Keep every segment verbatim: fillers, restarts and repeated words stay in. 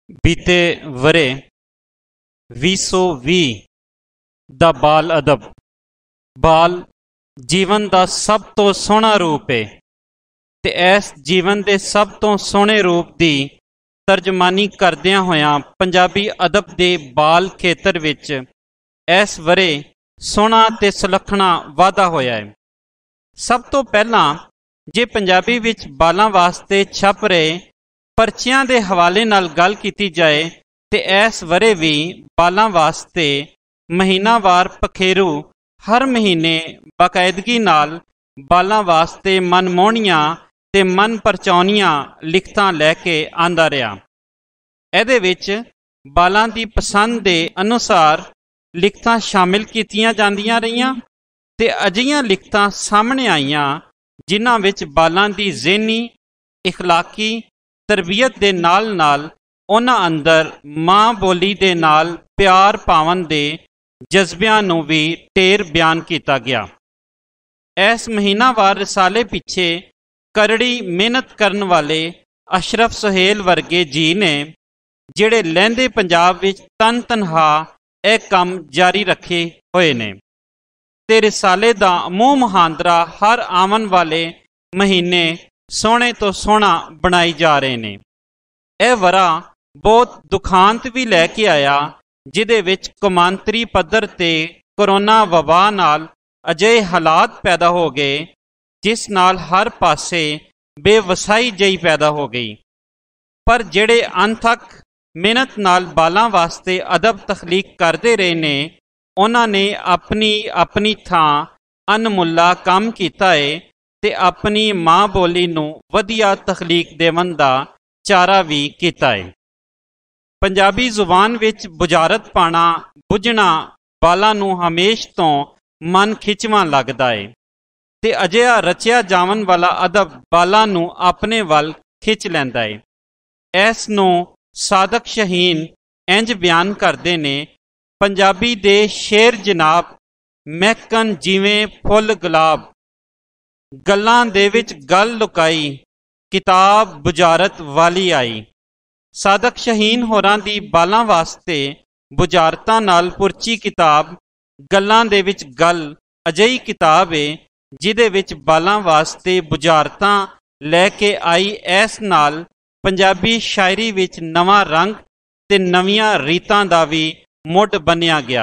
बीते वरे भी सौ भी दा बाल अदब बाल जीवन का सब तो सोहना रूप है ते इस जीवन के सब तो सोहने रूप की तर्जमानी करदियां होयां पंजाबी अदब के बाल खेतर विच इस वरे सोहना ते सुलखना वाधा होया है। सब तो पहला जे पंजाबी विच बालां वास्ते छप रहे परचियां दे हवाले नाल गल कीती जाए ते इस वरे भी बालां वास्ते महीनावार पखेरू हर महीने बाकायदगी नाल बालां वास्ते मनमोहणियां ते मन परचाउणियां लिखतां लैके आंदा रहा। इहदे विच बालां दी पसंद दे अनुसार लिखतां शामिल कीतियां जांदियां रहियां ते अजिहियां लिखतां सामने आईयां जिन्हां विच बालां दी ज़हनी इखलाकी तरबियत दे नाल नाल उन्हां अंदर मां बोली दे नाल प्यार पावन दे जज्बियां नूं भी ढेर बयान किया गया। इस महीनावार रिसाले पिछे करड़ी मेहनत करन वाले अशरफ सुहेल वर्गे जी ने जिहड़े लਹਿੰਦੇ पंजाब विच तन तनहा यह काम जारी रखे हुए ने ते रिसाले दा मूँह मुहांदरा हर आवन वाले महीने सोहने तो सोहना बनाई जा रहे ने। यह वरा बहुत दुखांत भी लैके आया जिहदे विच कौमांतरी पद्धर ते कोरोना वबा नाल अजिहे हालात पैदा हो गए जिस नाल हर पासे बेवसाई जई पैदा हो गई। पर जिहड़े अनथक मेहनत नाल बालां वास्ते अदब तखलीक करते रहे ने उन्हां ने अपनी अपनी थां अनमुल्ला काम कीता है ते अपनी मां बोली नूं वधिया तखलीक देवन दा चारा भी कीता है। पंजाबी जुबान विच बुझारत पाना बुझना बालां नूं हमेश तो मन खिचवां लगदा है ते अजिहा रचिया जावन वाला अदब बालां नूं अपने वल खिच लैंदा है। इस नूं सादक शहीन इंज बयान करते ने पंजाबी दे शेर जनाब महकन जिवें फुल गुलाब गल्लां दे विच गल लुकाई किताब बुझारत वाली आई। सादक शहीन होरां दी बालां वास्ते बुझारतां नाल पुरची किताब गल्लां दे विच गल अजिही किताब है जिहदे विच बालां वास्ते बुझारतां लैके आई। इस नाल पंजाबी शायरी विच नवां रंग ते नवीआं रीतां दा भी मुढ़ बनिया गया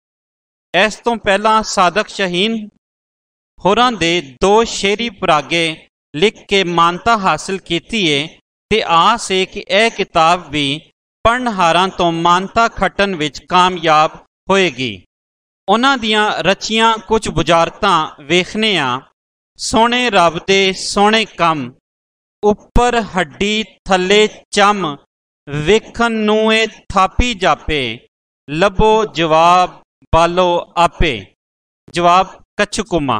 है। इस तो पहला सादक शहीन होरां दे दो शेरी परागे लिख के मानता हासिल की है ते आस है कि यह किताब भी पढ़नहारां तो मानता खट्टन विच कामयाब होएगी। उन्हां दियां रचियां कुछ बुझारतां वेखने आ। सोहणे रब दे सोहणे कम उपर हड्डी थले चम वेखन नूं ए थापी जापे लबो जवाब बालो आपे। जवाब कछकुमा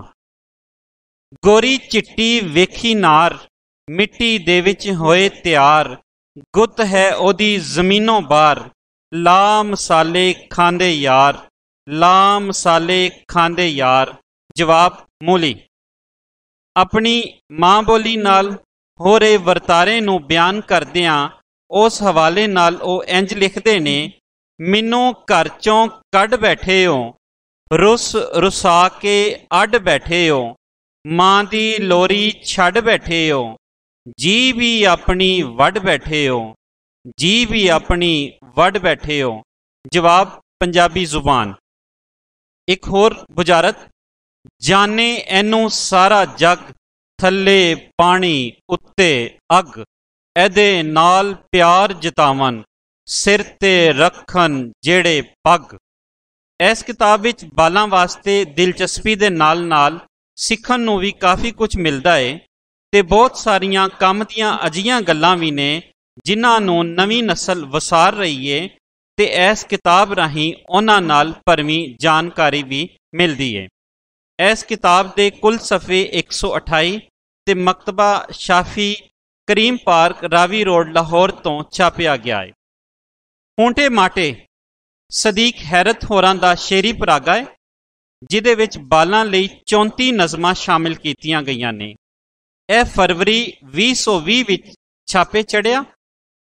गोरी चिट्टी वेखी नार मिट्टी दे विच होए त्यार गुत है ओदी जमीनों बार ला मसाले खांदे यार ला मसाले खांदे यार। जवाब मूली अपनी मां बोली नाल हो रहे वर्तारे नूं बयान करदियां उस हवाले नाल ओ इंज लिखदे ने मैनू घर चों कढ बैठे हो रुस रुसा के अड बैठे हो मां दी लोरी छड़ बैठे हो जी भी अपनी वड बैठे हो जी भी अपनी वड बैठे हो। जवाब पंजाबी जुबान एक होर बुझारत जाने एनू सारा जग थले पानी उत्ते अग एदे नाल प्यार जतावन सिर ते रखन जेड़े पग। इस किताब विच बालां वास्ते दिलचस्पी दे नाल नाल सिखन नूं भी काफ़ी कुछ मिलता है ते बहुत सारियां काम दियां अजिहियां गल्लां भी ने जिन्हां नूं नवीं नस्ल वसार रही है ते इस किताब राहीं उन्हां नाल भरवीं जानकारी भी मिलती है। इस किताब दे कुल सफ़े एक सौ अठाई ते मकतबा शाफी करीम पार्क रावी रोड लाहौर तो छापिया गया है। हूंटे माटे सदीक हैरत होरां दा शेरी परागा है जिहदे विच बालां लई चौंती नज़मां शामिल कीतियां गईयां ने। यह फरवरी भी सौ भी विच छापे चढ़िया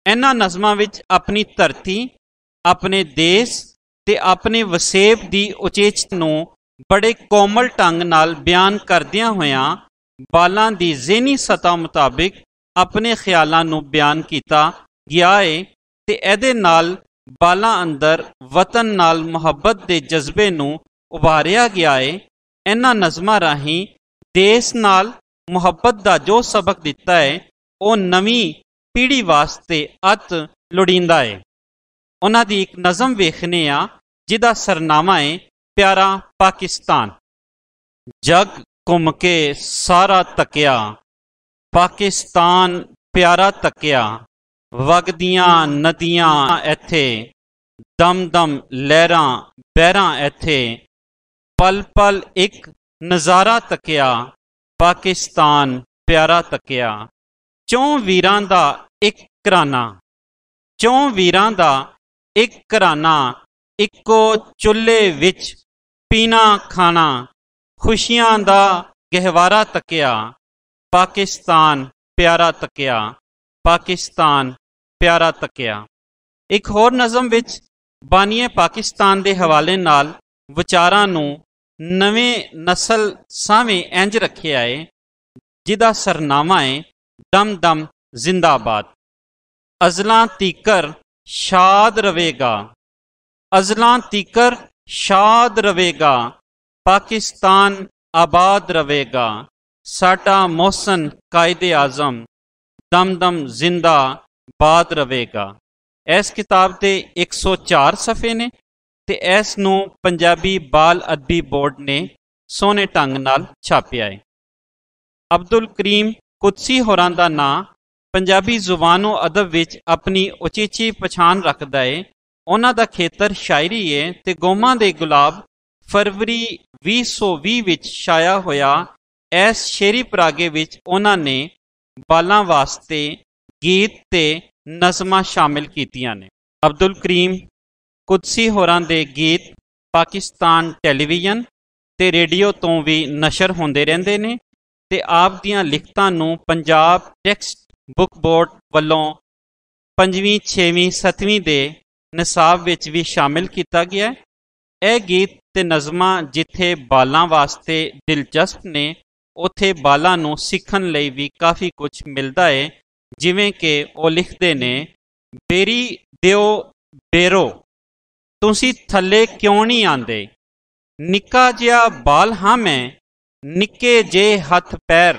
इन्हां नज़मां विच अपनी धरती, अपने देश ते अपने वसेब दी उचेच नूं बड़े कोमल ढंग नाल बयान करदियां होइयां बालां दी ज़हनी सतह मुताबिक अपने ख्यालां नूं बयान कीता गया है ते इहदे नाल बालां अंदर वतन नाल मुहब्बत दे जज्बे नूं उभारिया गया है। इन्हां नज़मां राहीं देश नाल मुहब्बत दा जो सबक दिता है वो नवीं पीढ़ी वास्ते अत लोड़ींदा है। उन्हां दी एक नज़म वेखने आ जिहदा सरनामा है प्यारा पाकिस्तान। जग घुम के सारा तकिया, पाकिस्तान प्यारा तकिया, वगदियां नदियां इत्थे, दम दम लहरां बहरां इत्थे, पल पल एक नज़ारा तकिया, पाकिस्तान प्यारा तकिया। चौं वीरां दा एक घराना, चौं वीरां दा एक घराना, इक्को चुल्हे विच पीना खाना, खुशियां दा गहवारा तकिया, पाकिस्तान प्यारा तकिया, पाकिस्तान प्यारा तकिया। एक होर नज़म विच बानीए पाकिस्तान दे हवाले नाल विचारां नूं नवें नस्ल सावें इंज रखिया है जिहदा सरनामा है दम दम जिंदाबाद। अज़लां तीकर शाद रवेगा, अज़लां तीकर शाद रवेगा, पाकिस्तान आबाद रवेगा, साडा मोहसन कायदे आज़म दम दम जिंदाबाद रवेगा। इस किताब के एक सौ चार सफ़े ने ते इस नूं पंजाबी बाल अदबी बोर्ड ने सोहने ढंग नाल छापिया है। अब्दुल करीम कुदसी होरां दा नां पंजाबी जुबानो अदब विच अपनी उचेची पछाण रखदा है। उन्हां दा खेतर शायरी है ते गोमा दे गुलाब फरवरी भी सौ भी विच छाया होया इस शेरी परागे विच उन्हां ने बालां वास्ते गीत ते नज़मां शामिल कीतियां ने। अब्दुल करीम कुदसी होरां दे गीत पाकिस्तान टेलीविजन ते रेडियो तो भी नशर होंदे रहिंदे ने ते आप दियां लिखतां नूं पंजाब टैक्सट बुक बोर्ड वल्लों पंजवीं छेवीं सतवीं दे निसाब विच भी शामिल किया गया है। यह गीत ते नज़मां जिथे बालां वास्ते दिलचस्प ने उत्थे बालां नूं सीखण लई भी काफ़ी कुछ मिलता है। जिवें कि वो लिखते ने, बेरी दिओ बेरो तुसी थल्ले क्यों नहीं आंदे, निक्का जिहा बाल हाँ मैं निक्के जे हथ पैर,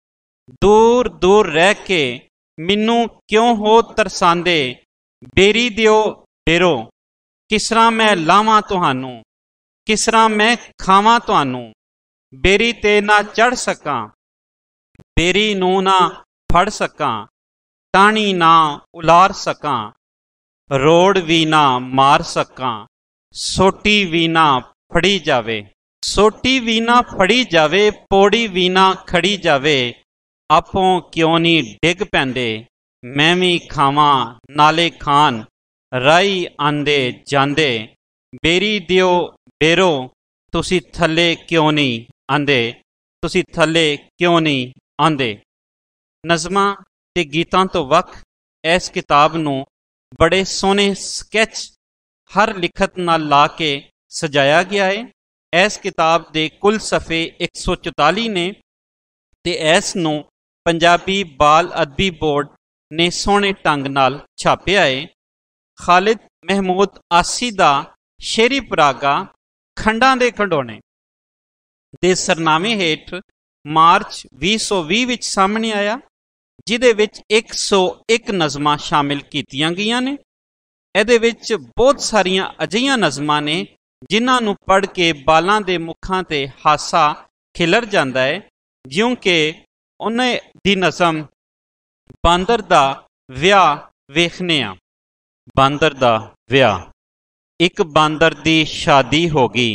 दूर दूर रह के मैनू क्यों हो तरसांदे, बेरी दिओ बेरो किस तरह मैं लावां तुहानू, किस तरह मैं खावां तुहानू, बेरी ते ना चढ़ सकां, बेरी नू ना फड़ सकां, टाणी ना उलार सकां, रोड़ भी ना मार सकां, सोटी भी ना फड़ी जावे, सोटी भी ना फड़ी जावे, पौड़ी भी ना खड़ी जावे, आपों क्यों नहीं डिग पैंदे, मैं भी खावां नाले खान, राई आंदे जांदे, बेरी दिओ बेरो तुसी थल्ले क्यों नहीं आंदे, तुसी थल्ले क्यों नहीं आंदे। नज़मां ते गीतां तो वख इस किताब नूं बड़े सोहने स्कैच हर लिखत नाल ला के सजाया गया है। इस किताब दे कुल सफ़े एक सौ चौताली ने ते इस नूं पंजाबी बाल अदबी बोर्ड ने सोहने ढंग नाल छापिया है। खालिद महमूद आसी दा शेरी परागा खंडां दे खंडोने दे सरनामे हेठ मार्च भी सौ भी विच सामने आया, जिहदे विच एक सौ एक नज़मां शामिल कीतियां गईयां ने। इहदे विच बहुत सारियां अजिहियां नज़मां ने जिन्हां नूं पढ़ के बालां दे मुखां ते हासा खिलर जांदा है, जिउं कि उन्हें दी नज़म बांदर दा विआह वेखने आ। बांदर दा विआह। एक बांदर दी शादी हो गई,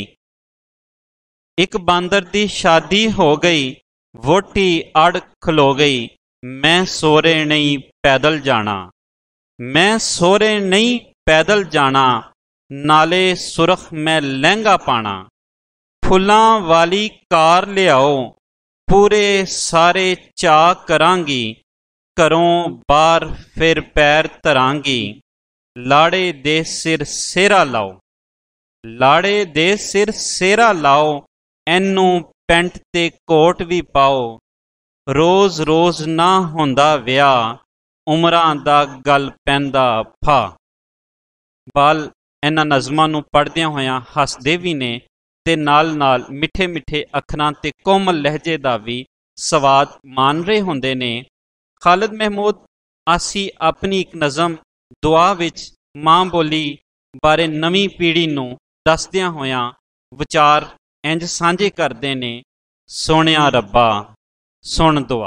एक बांदर दी शादी हो गई, वोटी अड़ खलो गई, मैं सोरे नहीं पैदल जाना, मैं सोरे नहीं पैदल जाना, नाले सुरख मैं लहंगा पाना, फुलां वाली कार ले आओ, पूरे सारे चा करांगी, घरों बाहर फिर पैर धरांगी, लाड़े दे सिर सेरा लाओ, लाड़े दे सिर सेरा लाओ, एनू पैंट ते कोट भी पाओ, रोज़ रोज़ ना होंदा विआह, उमरां दा गल पैंदा फा। बाल इन्हां नज़मां नूं पढ़दियां होइयां हसदे भी ने ते नाल नाल मिठे मिठे अखरां ते कोमल लहजे दा भी स्वाद मान रहे हुंदे ने। खालिद महमूद आसी अपनी एक नज़म दुआ विच मां बोली बारे नवीं पीढ़ी नूं दसदियां होइयां विचार इंज साझे करदे ने। सोहणिया रब्बा सुन दुआ,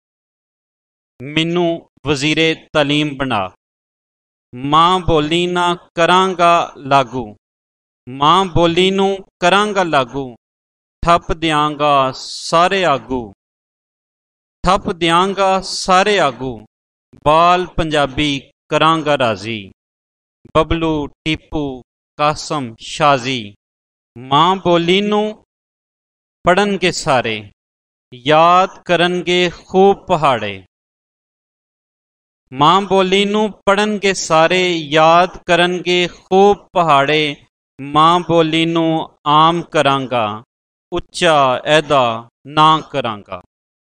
मैनू वज़ीरे तालीम बना, मां बोली ना करांगा लागू, मां बोली नू करांगा लागू, ठप दियांगा सारे आगू, ठप दियांगा सारे आगू, बाल पंजाबी करांगा राजी, बबलू टीपू कासम शाजी, मां बोली नू पढ़नगे सारे, याद करनगे खूब पहाड़े, मां बोली नू पढ़नगे सारे, याद करनगे खूब पहाड़े, मां बोली नू आम करांगा, उच्चा ऐदा ना करांगा।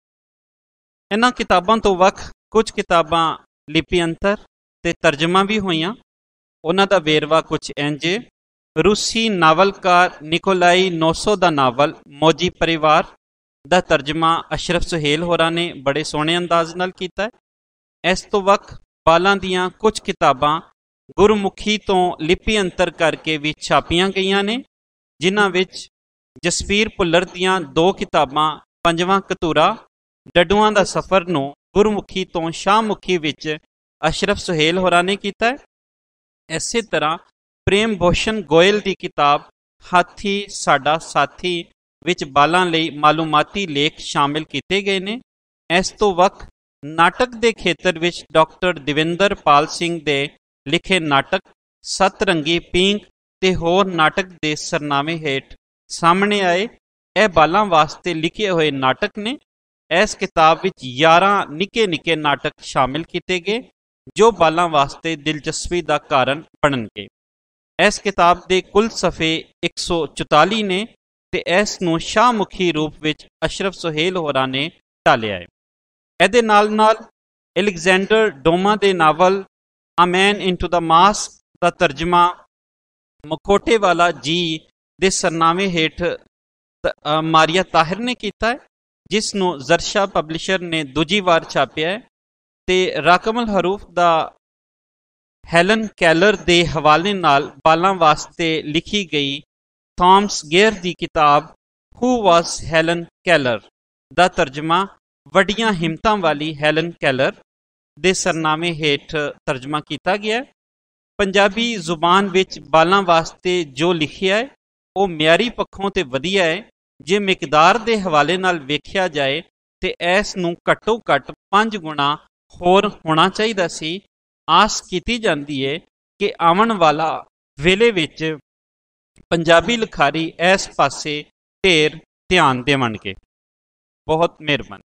इन्हां किताबां तो वख कुछ किताबां लिपि अंतर ते तर्जमा भी होईयां। उन्हां दा वेरवा कुछ इंज। रूसी नावलकार निकोलाई नोसो दा नावल मौजी परिवार दा तर्जमा अशरफ सुहेल होरां ने बड़े सोहणे अंदाज नाल कीता है। इस तो वख बालां दियां कुछ किताबां गुरमुखी तो लिपि अंतर करके भी छापियां गईयां ने, जिन्हां विच जसवीर भुल्लर दियां दो किताबां पंजवां कतूरा, डड्डूआं दा सफ़र नूं गुरमुखी तो शाहमुखी विच अशरफ सुहेल होरां ने कीता है। इसे तरह प्रेम भूषण गोयल की किताब हाथी साडा साथी विच बालां लई मालूमाती लेख शामिल किए गए ने। इस तो वख नाटक के खेतर विच डॉक्टर देविंदर पाल सिंह दे लिखे नाटक सतरंगी पींग ते होर नाटक के सरनामे हेठ सामने आए। यह बालां वास्ते लिखे हुए नाटक ने। इस किताब विच यारां निके निके नाटक शामिल किए गए जो बालां वास्ते दिलचस्पी का कारण बननगे। इस किताब के कुल सफ़े एक सौ चौताली ने ते इस नूं शाहमुखी रूप विच अशरफ सुहेल होरां ने टालिया है। इहदे नाल नाल एलेक्जेंडर डोमा के नावल a man into the mask का तर्जमा मखोटे वाला जी दे सरनामे हेठ मारिया ताहिर ने किया है, जिसनों जरशा पब्लिशर ने दूजी बार छापिया है। ते राकमल हरूफ दा हैलन कैलर के हवाले नाल बालां वास्ते लिखी गई थॉमस गेयर की किताब हू वॉज हैलन कैलर दा तर्जमा वड्डियां हिम्मतां वाली हैलन कैलर दे सरनामे हेठ तर्जमा किया गया। पंजाबी जुबान विच बालां वास्ते जो लिखिया है वो म्यारी पक्षों ते वधिया है। जे मिकदार के हवाले नाल वेख्या जाए तो इस नूं घट्टो घट्ट पांच गुणा होर होना चाहिए सी। आस की जाती है कि आवन वाला वेले विच पंजाबी लिखारी इस पासे ढेर ध्यान देवणगे। बहुत मेहरबानी।